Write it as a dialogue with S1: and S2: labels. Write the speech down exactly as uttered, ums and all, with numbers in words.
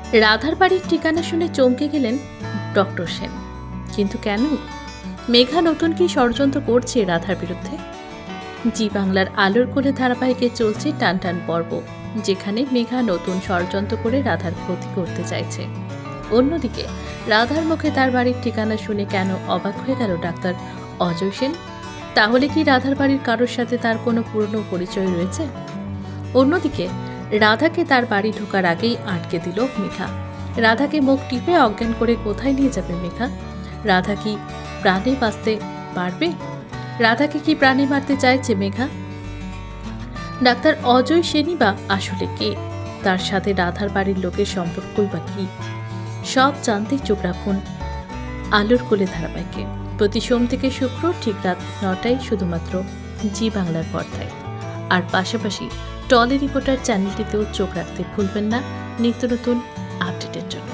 S1: রাধার বাড়ির ঠিকানা শুনে চমকে গেলেন ডক্টর সেন। কিন্তু কেন? মেঘা নতুন কি ষড়যন্ত্র করছে রাধার বিরুদ্ধে? জি বাংলার আলোর কোলে ধারাবাহিকে চলছে টান টান পর্ব, যেখানে মেঘা নতুন ষড়যন্ত্র করে রাধার ক্ষতি করতে চাইছে। অন্যদিকে রাধার মুখে তার বাড়ির ঠিকানা শুনে কেন অবাক হয়ে গেল ডাক্তার অজয় সেন? তাহলে কি রাধার বাড়ির কারোর সাথে তার কোনো পুরনো পরিচয় রয়েছে? অন্যদিকে রাধাকে তার বাড়ি ঢোকার আগেই আটকে দিল মেঘা। রাধাকে মুখ টিপে অজ্ঞান করে কোথায় নিয়ে যাবে মেঘা? রাধা কি প্রাণে বাঁচতে পারবে? রাধাকে কি প্রাণে মারতে চাইছে মেঘা? ডাক্তার অজয় সেনই বা আসলে কে? তার সাথে রাধার বাড়ির লোকের সম্পর্কই বা কি? সব জানতে চোখ রাখুন আলোর কোলে ধারাবাহিকে, প্রতি সোম থেকে শুক্র ঠিক রাত নটায়, শুধুমাত্র জি বাংলার পর্দায়। আর পাশাপাশি টলি রিপোর্টার চ্যানেলটিতেও চোখ রাখতে ভুলবেন না নিত্য নতুন আপডেটের জন্য।